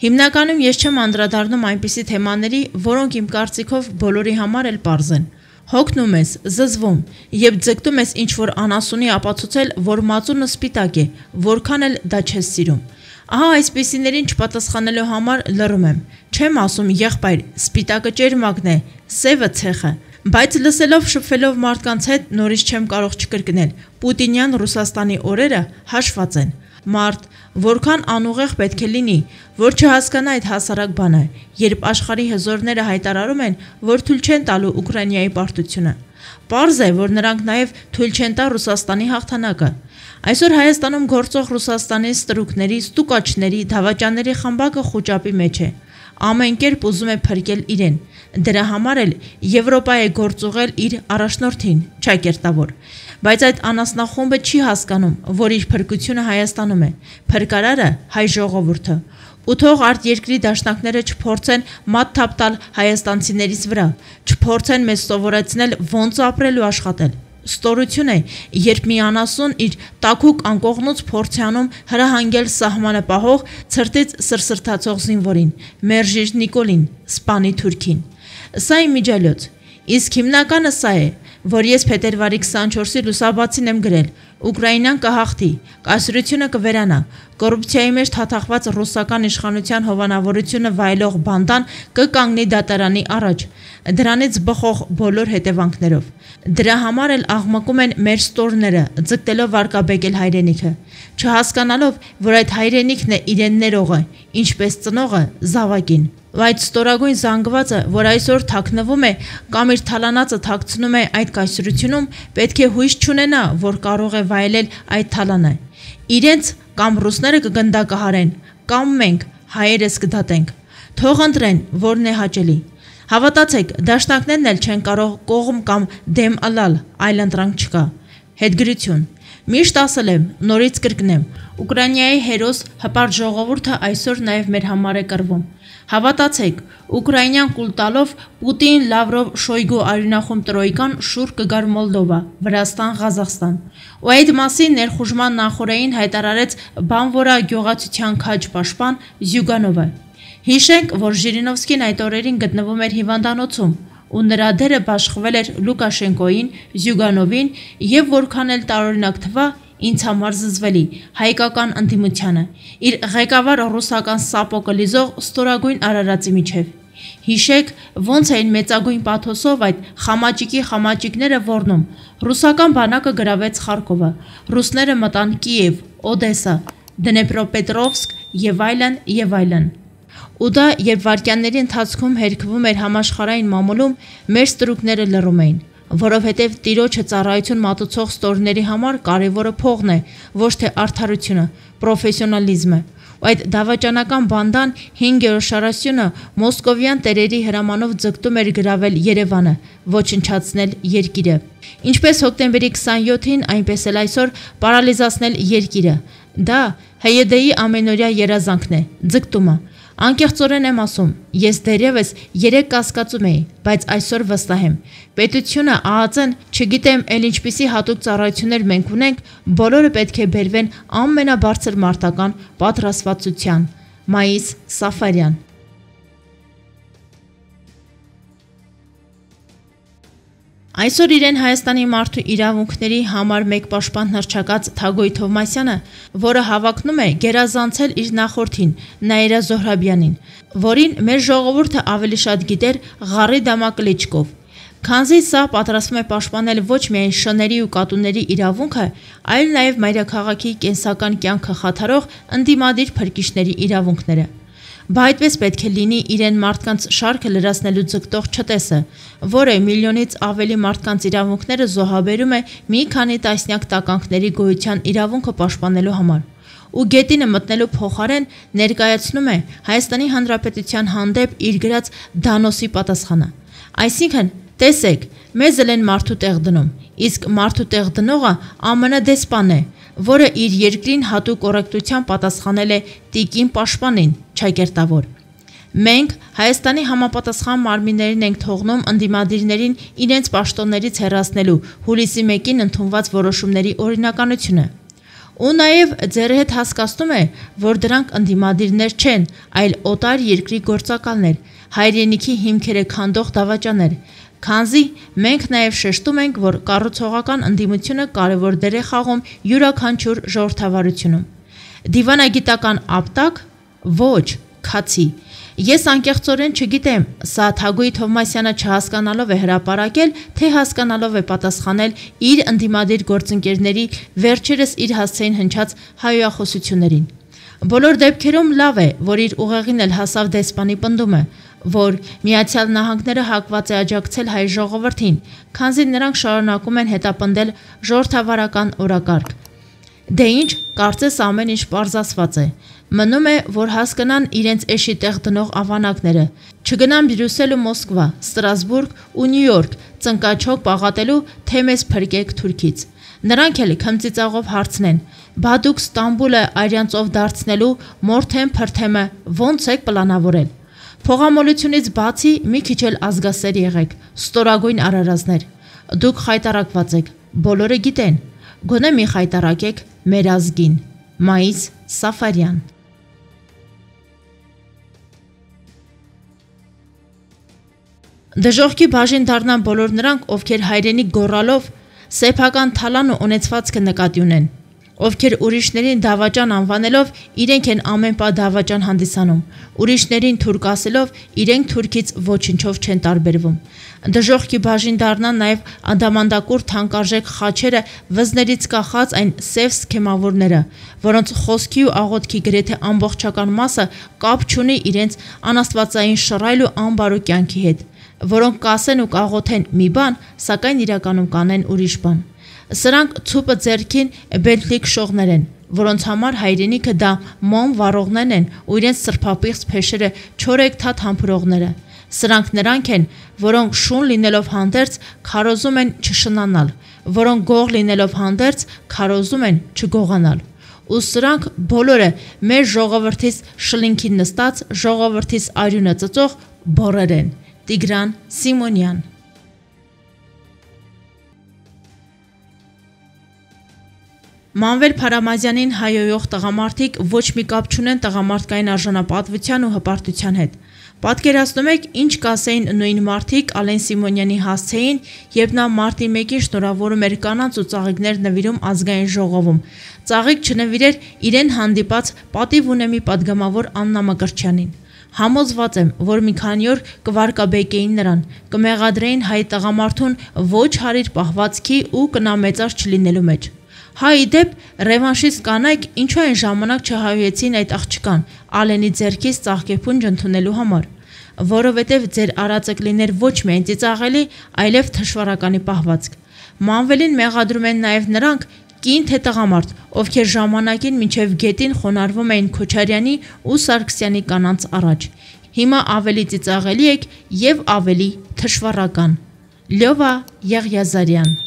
Հիմնականում ես չեմ անդրադառնում այնպիսի թեմաների, որոնք իմ կարծիքով բոլորի համար էլ պարզ են։ Հոգնում ես, զզվում, երբ ձգտում ես ինչ-որ անասունի ապացուցել, որ մածունը սպիտակ է, որքան էլ դա չես սիրում։ Ահա այսպիսիներին չպատասխանելու համար լռում եմ։ Չեմ ասում եղբայր, սպիտակը ճերմակն է, սևը ցեխը, բայց լսելով շփվելով մարդկանց հետ նորից չեմ կարող չկրկնել։ Պուտինյան Ռուսաստանի օրերը հաշված են։ Մարդ, որքան անուղեղ պետք է լինի, որ չհասկանա այդ հասարակ բանը, երբ աշխարհի հզորները հայտարարում են, որ թույլ չեն տալու Ուկրաինայի պարտությունը։ Պարզ է, որ նրանք նաև թույլ չեն տա Ռուսաստանի հաղթանակը։ Այսօր Հայաստանում գործող Ռուսաստանի ստրուկների, ստուկաչների, դավաճանների խմբակը խուճապի մեջ է։ Ամեն կերպ ուզում է փրկել իրեն։ Դրա համար էլ Եվրոպա է գործուղել իր առաջնորդին, ճակերտավոր։ Բայց այդ անասնախումբը չի հասկանում, որ իր փրկությունը Հայաստանում է, փրկարարը հայ ժողովուրդը։ Ու թող արտերկրի դաշնակները չփորձեն մատ թափ տալ հայաստանցիներից վրա, չփորձեն մեզ սովորեցնել ոնց ապրել ու աշխատել։ Ստորություն է, երբ մի անասուն իր տաքուկ անկողնուց փորձ է անում հրահանգել սահմանը պահող ցրտից սրսրթացող զինվորին, մերժիր Նիկոլին, սպանի թուրքին։ Սա իմ միջալյոց, իսկ հիմնականը սա է, որ ես փետրվարի 24-ի լուսաբացին եմ գրել. Ուկրաինան կհաղթի, կայսրությունը կվերանա, կոռուպցիայի մեջ թաթախված ռուսական իշխանության հովանավորությունը վայելող բանդան կկանգնի դատարանի առաջ, դրանից բխող բոլոր հետևանքներով։ Դրա համար էլ աղմկում են մեր ստորները, ձգտելով վարկաբեկել հայրենիքը, չհասկանալով, որ այդ հայրենիքն է իրեն ներողը, ինչպես ծնողը զավակին։ Այդ ստորագույն զանգվածը, որ այսօր թաքնվում է կամ իր թալանածը թաքցնում է այդ կայսրությունում, պետք է հույս չունենա, որ կարող է վայելել այդ թալանը։ Իրենց կամ ռուսները կգնդակահարեն, կամ մենք հայերս կդատենք։ Թող ընտրեն, որն է հաճելի։ Հավատացեք, դաշնակներն էլ չեն կարող կողմ կամ դեմ ըլալ, այլ ընտրանք չկա։ Հետգրություն։ Միշտ ասել եմ, նորից կրկնեմ, Ուկրաինայի հերոս հպարտ ժողովուրդը այսօր նաև մեր համար է կռվում։ Հավատացեք, Ուկրաինյան կուլ տալով Պուտին, Լավրով, Շոյգու արյունախում տրոյկան շուռ կգար Մոլդովա, Վրաստան, Ղազախստան։ Ու այդ մասին ներխուժման նախորդին հայտարարեց բանվորա գյուղացիության քաջ պաշտպան Զյուգանովը։ Հիշենք, որ Ժիրինովսկին այդ օրերին գտնվում էր հիվանդանոցում, ու նրա դերը բաշխվել էր Լուկաշենկոին, Զյուգանովին եւ որքան էլ տարօրինակ թվա, ինձ համար զզվելի հայկական ընդդիմությանը, իր ղեկավար ռուսական սապոկը լիզող ստորագույն արարածի միջև։ Հիշեք, ոնց էին մեծագույն պաթոսով այդ խամաճիկները ոռնում։ Ռուսական բանակը գրավեց Խարկովը, ռուսները մտան Կիև, Օդեսա, Դնեպրոպետրովսկ եւ այլն եւ այլն։ Ու դա, երբ վայրկյանների ընթացքում հերքվում էր համաշխարհային մամուլում, մեր ստրուկները լռում էին, որովհետև տիրոջը ծառայություն մատուցող ստորների համար կարևորը փողն է, ոչ թե արդարությունը, պրոֆեսիոնալիզմը։ Ու այդ դավաճանական բանդան 5-րդ շարասյունը մոսկովյան տերերի հրամանով ձգտում էր գրավել Երևանը, ոչնչացնել երկիրը։ Ինչպես հոկտեմբերի 27-ին, այնպես էլ այսօր պարալիզացնել երկիրը։ Դա ՀՅԴ-ի ամենօրյա երազանքն է, ձգտումը։ Անկեղծորեն եմ ասում, ես դեռևս 3 կասկածում էի, բայց այսօր վստահ եմ։ Պետությունը, ԱԱԾ-ն, չգիտեմ էլ ինչպիսի հատուկ ծառայություններ մենք ունենք, բոլորը պետք է բերվեն ամենաբարձր մարտական պատրաստվածության։ Մայիս Սաֆարյան։ Այսօր իրեն Հայաստանի մարդու իրավունքների համար մեկ պաշտպան հռչակած Թագոյ Թովմասյանը, որը հավակնում է գերազանցել իր նախորդին Նաիրա Զոհրաբյանին, որին մեր ժողովուրդը ավելի շատ գիտեր Ղարի Դամակլիչկով։ Քանզի սա պատրաստվում է պաշտպանել ոչ միայն շների ու կատուների իրավունքը, այլ նաև մայրաքաղաքի կենսական կյանքը խաթարող ընդդիմադիր փրկիչների իրավունքները։ Բա այդպես պետք է լինի իրեն մարդկանց շարքը լրացնելու ձգտող չտեսը, որը միլիոնից ավելի մարդկանց իրավունքները զոհաբերում է մի քանի տասնյակ տականքների գոյության իրավունքը պաշտպանելու համար։ Ու գետինը մտնելու փոխարեն ներկայացնում է Հայաստանի Հանրապետության հանդեպ իր գրած դանոսի պատասխանը։ Այսինքն, տեսեք, մեզ են մարդու տեղ դնում, իսկ մարդու տեղ դնողը ԱՄՆ դեսպան է, որը իր երկրին հատուկ կոռեկտության պատասխանել է տիկին պաշտպանին, ճակերտավոր։ Մենք Հայաստանի համապատասխան մարմիններին ենք թողնում ընդդիմադիրներին իրենց պաշտոններից հեռացնելու հուլիսի 1-ին ընդունված որոշումների օրինականությունը։ Ու նաև ձեր հետ հասկացնում է, որ դրանք ընդդիմադիրներ չեն, այլ օտար երկրի գործակալներ, հայրենիքի հիմքերը քանդող դավաճաններ, քանզի մենք նաև շեշտում ենք, որ կառուցողական ընդդիմությունը կարևոր դեր է խաղում յուրաքանչյուր ժողովրդավարությունում։ Դիվանագիտական ապտակ, ոչ, քացի։ Ես անկեղծորեն չգիտեմ, սա Թագուհի Թովմասյանը չհասկանալով է հրապարակել, թե հասկանալով է պատասխանել իր ընդդիմադիր գործընկերների վերջերս իր հասցեին հնչած հայոյախոսություններին։ Բոլոր դեպքերում լավ է, որ իր ուղեղին էլ հասավ դեսպանի պնդումը, որ Միացյալ Նահանգները հակված է աջակցել հայ ժողովրդին, քանզի նրանք շարունակում են հետապնդել ժողովրդավարական օրակարգ։ Դե ինչ, կարծես ամեն ինչ պարզասված է։ Մնում է, որ հասկանան իրենց էշի տեղ դնող ավանակները, չգնան Բրյուսել ու Մոսկվա, Ստրասբուրգ ու Նյու Յորք ծնկաչոք պաղատելու, թե մեզ փրկեք Թուրքից։ Նրանք էլ քմծիծաղով հարցնեն, բա դուք Ստամբուլը արյանցով դարձնելու մորթեմ փրթեմը ո՞նց եք պլանավորել։ Փողամոլությունից բացի մի քիչ էլ ազգասեր եղեք, ստորագույն արարածներ։ Դուք խայտարակված եք, բոլորը գիտեն։ Գոնե մի խայտարակեք մեր ազգին։ Մայիս Սաֆարյան։ Դժոխքի բաժին դառնան բոլոր նրանք, ովքեր հայրենիք գոռալով սեփական թալան ու ունեցվածքը նկատի ունեն, ովքեր ուրիշներին դավաճան անվանելով իրենք են ամեն պահ դավաճան հանդիսանում, ուրիշներին թուրք ասելով իրենք թուրքից ոչնչով չեն տարբերվում։ Դժոխքի բաժին դառնան նաև անդամանդակուր թանկարժեք խաչերը վզներից կախած այն սև սքեմավորները, որոնց խոսքի ու աղոթքի գրեթե ամբողջական մասը կապ չունի իրենց անաստվածային շռայլ ու անբարո կյանքի հետ, որոնք կասեն ու կաղոթեն մի բան, սակայն իրականում կանեն ուրիշ բան։ Սրանք ցուպը ձեռքին Բենթլի քշողներ են, որոնց համար հայրենիքը դա մոմ վառողներն են ու իրենց սրբապիղծ փեշերը չորեքթաթ համբուրողները։ Սրանք նրանք են, որոնք շուն լինելով հանդերձ քարոզում են չշնանալ, որոնք գող լինելով հանդերձ քարոզում են չգողանալ։ Ու սրանք բոլորը մեր ժողովրդից շլինքին նստած, ժողովրդից արյունը ծծող բոռեր են։ Տիգրան Սիմոնյան։ Մանվել Փարամազյանին հայոյող տղամարդիկ ոչ մի կապ չունեն տղամարդկային արժանապատվության ու հպարտության հետ։ Պատկերացնում եք, ինչ կասեին նույն մարդիկ Ալեն Սիմոնյանի հասցեին, երբ նա մարտի 1-ին շնորհավորում էր կանանց ու ծաղիկներ նվիրում ազգային ժողովում։ Ծաղիկ չնվիրեր իրեն հանդիպած պատիվ ունեմի падգամավոր Աննա Մկրտչյանին։ Համոզված եմ, որ մի քանի օր կվարկաբեկեին նրան, կմեղադրեին հայ տղամարդուն ոչ հարիր պահվածքի ու կնամեծար չլինելու մեջ։ Հա ի դեպ, ռևանշիստ կանայք ինչու այն ժամանակ չհայեցին այդ աղջկան Ալենի ձեռքից ծաղկեփունջ ընդունելու համար, որովհետև ձեր արածը կլիներ ոչ միայն ծիծաղելի, այլև թշվառականի պահվածք։ Մանվելին մեղադրում են նաև նրանք, կին թե տղամարդ, ովքեր ժամանակին մինչև գետին խոնարհվում էին Քոչարյանի ու Սարգսյանի կանանց առաջ։ Հիմա ավելի ծիծաղելի եք եւ ավելի թշվառական։ Լյովա Եղիազարյան։